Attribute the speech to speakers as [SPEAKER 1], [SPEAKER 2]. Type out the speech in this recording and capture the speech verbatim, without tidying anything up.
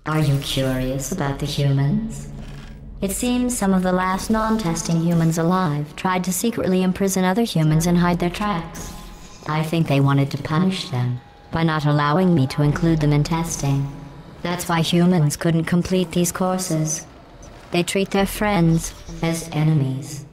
[SPEAKER 1] Are you curious about the humans? It seems some of the last non-testing humans alive tried to secretly imprison other humans and hide their tracks. I think they wanted to punish them by not allowing me to include them in testing. That's why humans couldn't complete these courses. They treat their friends as enemies.